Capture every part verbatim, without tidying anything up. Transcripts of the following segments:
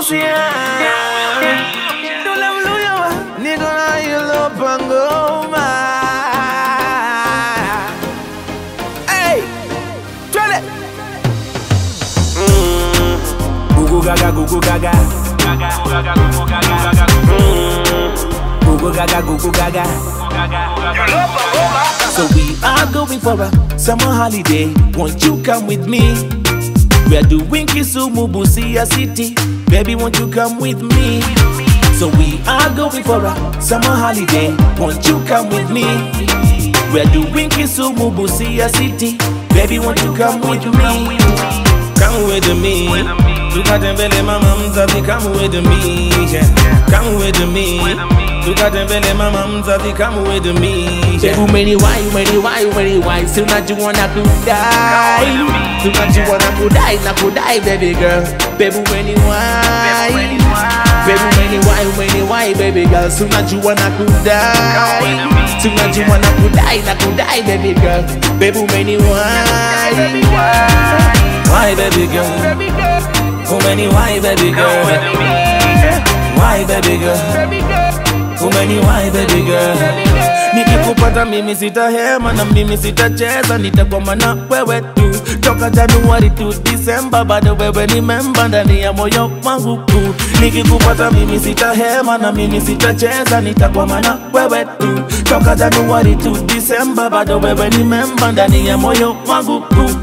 Lucia. Nigga, na you love Pangoma. Hey, try it. Gugu gaga, gugu gaga. Gugu gaga, gugu gaga. Gugu gaga, gugu gaga. So we are going for a summer holiday. Won't you come with me? We are doing Kisumu, Busia City. Baby, won't you come with me? So we are going for a summer holiday. Won't you come with me? We are doing Kisumu, Busia City. Baby, won't you come with me? Come with me. Look at them belly, my mom's a come with me. Come with me. Look at them belly, my mom's a come with me. Baby, many why, many why, many why. Still not you wanna go die. Still not you wanna go die, not go die, baby girl. Baby, many why. Baby, many why, many why, baby girl. Still not you wanna go die. Still not you wanna go die, not go die, baby girl. Baby, many why. Why, baby girl? Too many why, baby girl? Why, baby girl? Too many why, baby girl? Nikikupata mimi sitahema na mimi sitacheza, nitakwama na wewe tu. Toka Januari to December, bado wewe ni memba ndani ya moyo wangu tu. Nikikupata mimi sitahema na mimi sitacheza, nitakwama na wewe tu. Toka Januari to December, bado wewe ni memba ndani ya moyo wangu tu.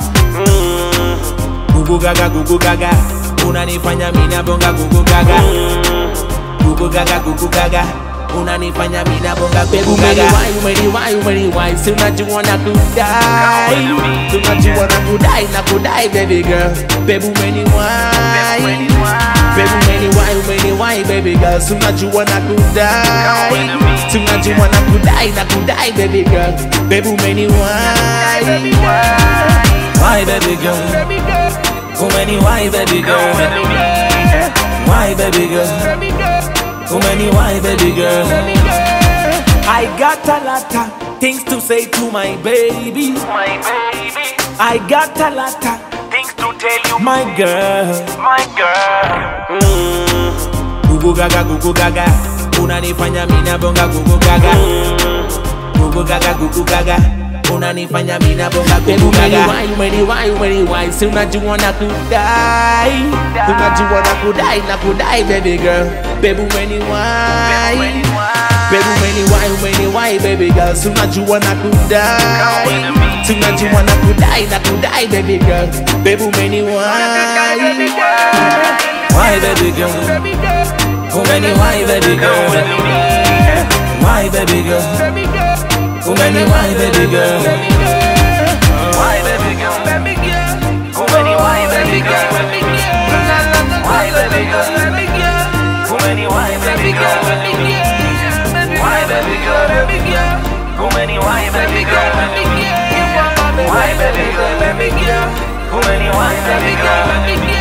Gugu gaga, gugu gaga. Unanifanya mina bonga gugu gaga. Gugu gaga, gugu gaga. Unanifanya mina bonga gugu gaga. Why, why, why, why, why? Still not you wanna go die. Still not you wanna go die, not go die, baby girl. Baby, many why? Baby, many why, many why, baby girl. Still not you wanna go die. Still not you wanna go die, not go die, baby girl. Baby, many why? Why, baby girl? Too many why, baby girl? Why, baby girl? Too many why, baby girl? I got a lot of things to say to my baby. My baby. I got a lot of things to tell you, my girl. My girl. Mm. Gugu gaga, gugu gaga. Unanifanya mina bonga gugu gaga. Gugu gaga, gugu gaga. Unanifanya mina bonga gugu gaga. Why, why, why, why, why? Still not you wanna go die. Still not you wanna go die, not go die, baby girl. Baby, many why? Baby, many why, many why, baby girl. Still not you wanna go die. Still not you wanna go die, not go die, baby girl. Baby, many why? Why, baby girl? Too many why, baby girl? Why, baby girl? Too many why, baby girl? Why, baby girl? Too many why, baby girl? Why, baby girl? Too many why, baby girl? Why, baby girl? Too many why, baby girl? Why, baby girl? Too many why, baby girl?